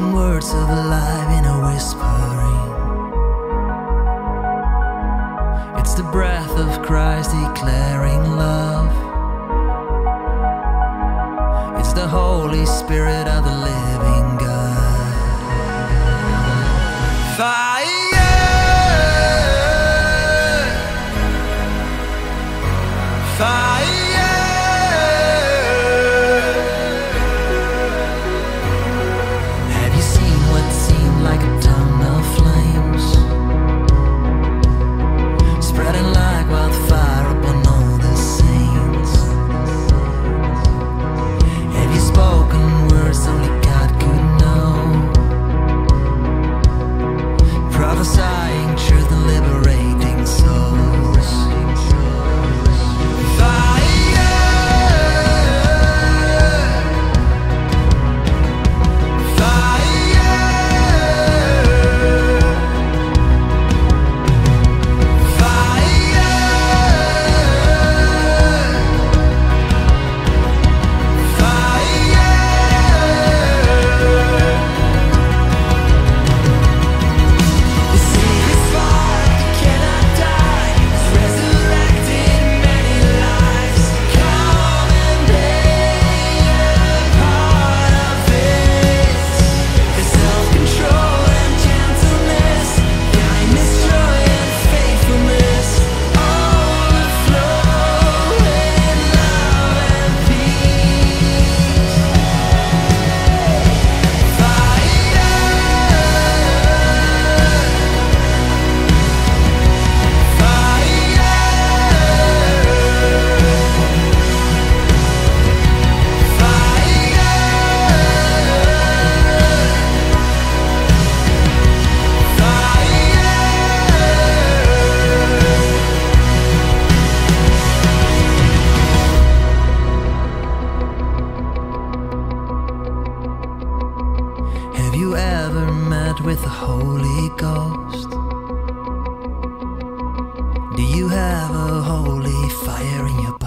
spoken words of life in a whispering. It's the breath of Christ declaring love. It's the Holy Spirit of the living God. Fire! Fire! Have you seen what seemed like a tongue of flames, spreading like wildfire upon all the saints? Have you spoken words only God could know, prophesying truth and liberating souls? Have you ever met with the Holy Ghost? Do you have a holy fire in your